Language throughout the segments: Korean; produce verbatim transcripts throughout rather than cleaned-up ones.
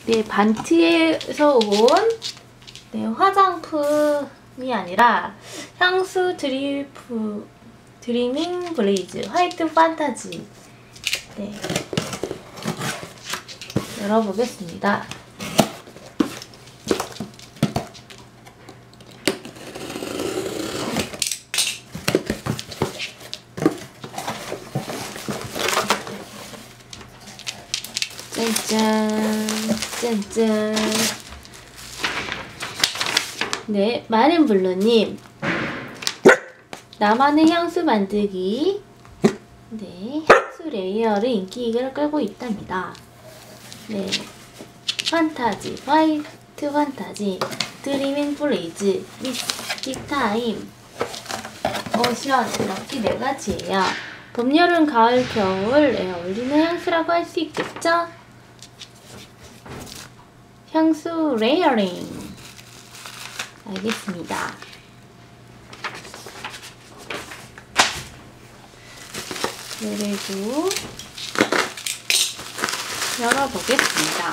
네, 반트에서 온 네, 화장품이 아니라 향수 드리프, 드리밍 브레이즈 화이트 판타지. 네, 열어보겠습니다. 짠짠, 짠짠. 네, 마린블루님. 나만의 향수 만들기. 네, 향수 레이어를 인기를 끌고 있답니다. 네, 판타지, 화이트 판타지, 드리밍 브레이즈, 미스틱 타임, 오션, 이렇게 네 가지예요. 봄, 여름, 가을, 겨울에 어울리는 향수라고 할 수 있겠죠? 향수 레이어링. 알겠습니다. 그리고 열어보겠습니다.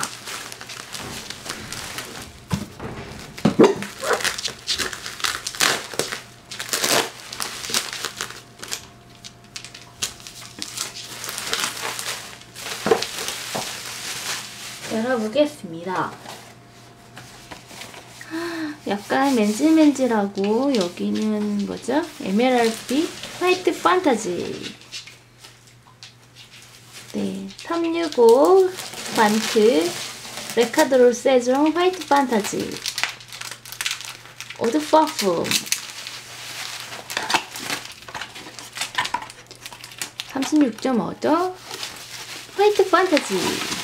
열어보겠습니다. 약간 맨질맨질하고 여기는 뭐죠? 에메랄드빛 화이트 판타지. 네, 삼백육십오 반트 레카드롤 세종 화이트 판타지 오드 퍼퓸 삼십육 점 오 도 화이트 판타지.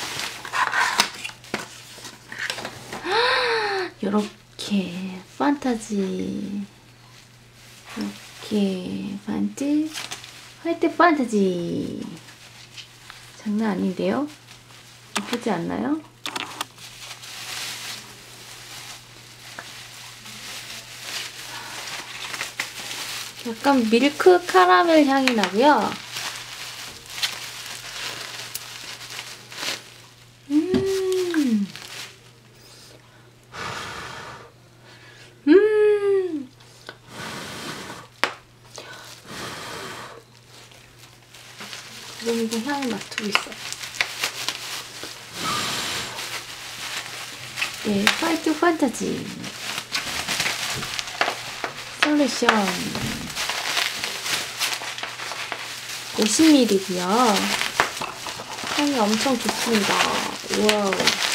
요렇게 판타지, 이렇게 반트 화이트 판타지. 장난 아닌데요? 예쁘지 않나요? 약간 밀크 카라멜 향이 나고요. 음, 음, 그러면서 향을 맡고 있어요. 네, 화이트 판타지 솔루션 오십 밀리리터고요. 향이 엄청 좋습니다. 와우.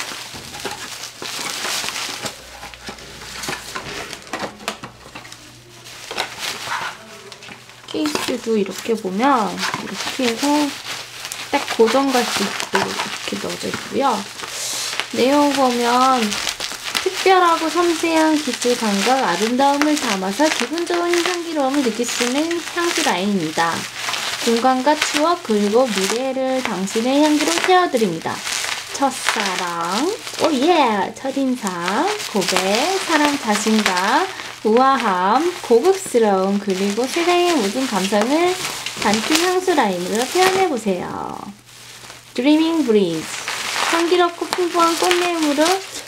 케이스도 이렇게 보면 이렇게 해서 딱 고정갈 수 있도록 이렇게 넣어져 있고요. 내용 보면 특별하고 섬세한 기술 감각, 아름다움을 담아서 기분 좋은 향기로움을 느낄 수 있는 향수 라인입니다. 공간과 추억 그리고 미래를 당신의 향기로 채워드립니다. 첫사랑, 오예! 첫인상, 고백, 사랑, 자신감, 우아함, 고급스러움, 그리고 세상의 모든 감성을 반트 향수 라인으로 표현해보세요. 드리밍 브리즈, 향기롭고 풍부한 꽃내음으로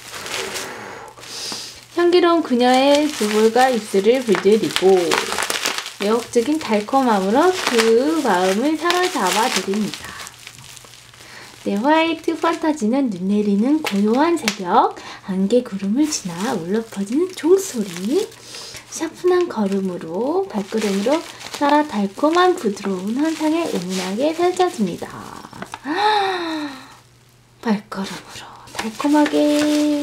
향기로운 그녀의 두볼과 입술을 불들이고 매혹적인 달콤함으로 그 마음을 사로잡아 드립니다. 네, 화이트 판타지는 눈 내리는 고요한 새벽, 안개 구름을 지나 울려 퍼지는 종소리, 샤프한 걸음으로 발걸음으로 따라 달콤한 부드러운 환상에 은은하게 펼쳐집니다. 발걸음으로 달콤하게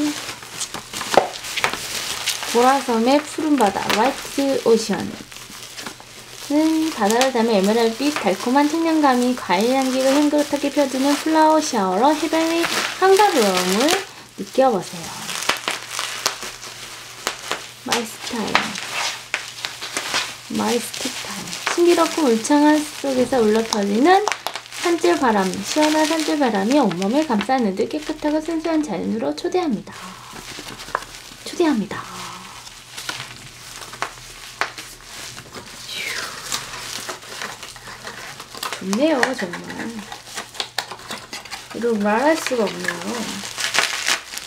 보라섬의 푸른 바다 화이트 오션 는 바다를 닮은 에메랄드빛 달콤한 청량감이 과일 향기를 향긋하게 펴주는 플라워 샤워로 해변의 한가로움을 느껴보세요. 마이 스타일, 마이 스틱 타임. 신비롭고 울창한 속에서 울려 퍼지는 산줄 바람, 시원한 산줄 바람이 온몸을 감싸는 듯 깨끗하고 순수한 자연으로 초대합니다. 초대합니다. 좋네요, 정말. 이런 말할 수가 없네요.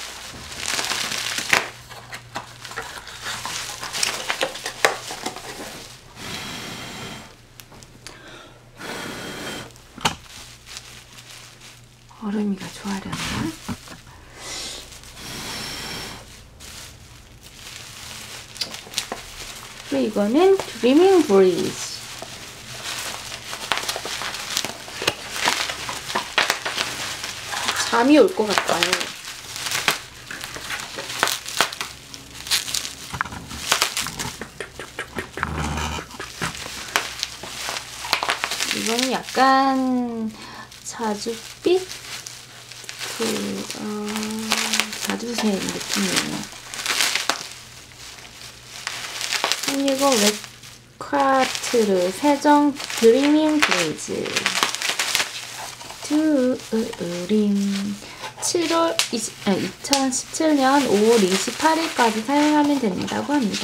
도레미가 좋아하려나? 그리고 이거는 Dreaming Breeze. 잠이 올 것 같아요. 이거는 약간 자주빛? 그, 어, 자주색 느낌이에요. 그리고 웨카트르 세정 드리밍 브레이즈 드림 칠월 이천십칠 년 오월 이십팔일까지 사용하면 된다고 합니다.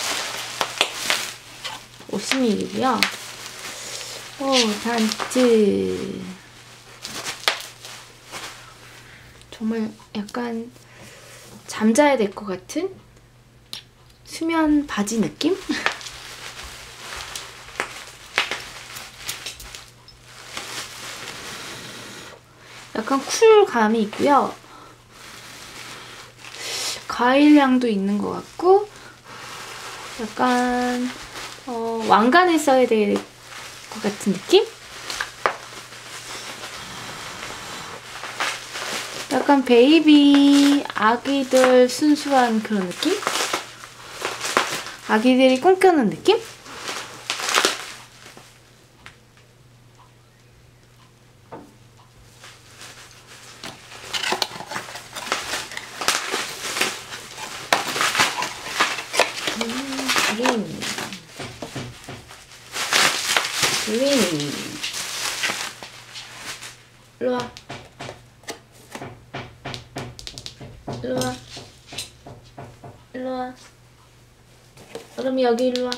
오십 밀리리터고요. 오, 단트. 정말 약간 잠자야 될 것 같은 수면 바지 느낌? 약간 쿨감이 있고요. 과일향도 있는 것 같고 약간 어, 왕관을 써야 될 것 같은 느낌? 약간 베이비 아기들 순수한 그런 느낌? 아기들이 꿈꾸는 느낌? 음, 그림. 그림. 일로와. 일로와. 일로와. 그럼 여기 일로와.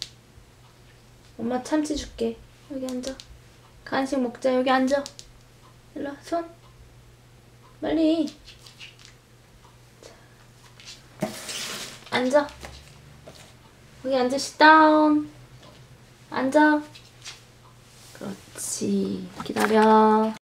엄마 참치 줄게. 여기 앉아. 간식 먹자. 여기 앉아. 일로와. 손. 빨리. 자. 앉아. 여기 앉아. sit 앉아. 그렇지. 기다려.